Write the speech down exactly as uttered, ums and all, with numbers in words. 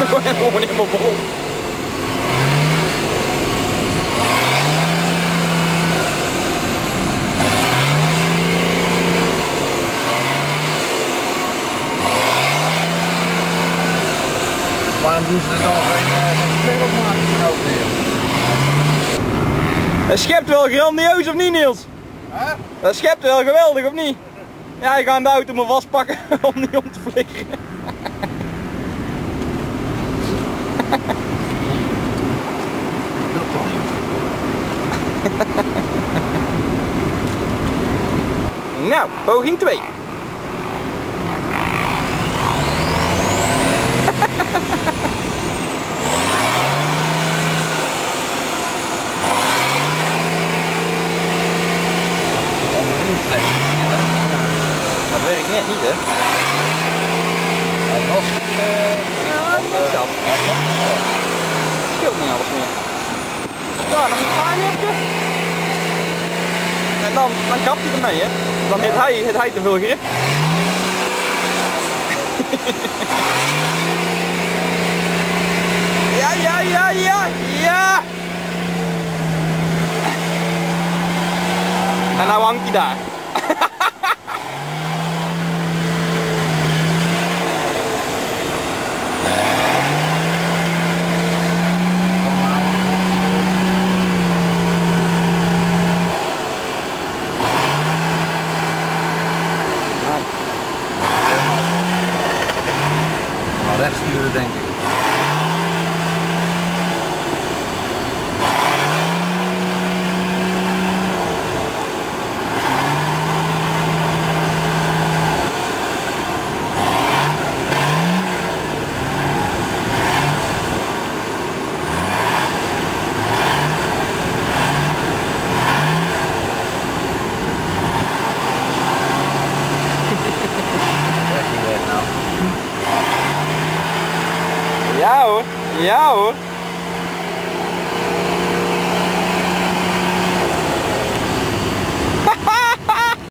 Gewoon helemaal vol. Waarom doen ze er dan geen spel op maken? Ook weer. Het schept wel grandioos of niet, Niels? Huh? Dat schept wel geweldig of niet? Ja, ik ga de auto maar vastpakken om niet om te flikkeren. Nou, poging twee. Dat weet ik net niet, hè? Hij was uh, ja, niet zelf. Scheelt niet alles meer. Ja, nog een paar hebt. En dan, dan kapt hij ermee, hè? Dan heeft hij, heeft hij te veel grip. Ja, ja, ja, ja, ja! En nou hangt hij daar. rechts sturen, denk ik. Ja hoor, ja hoor.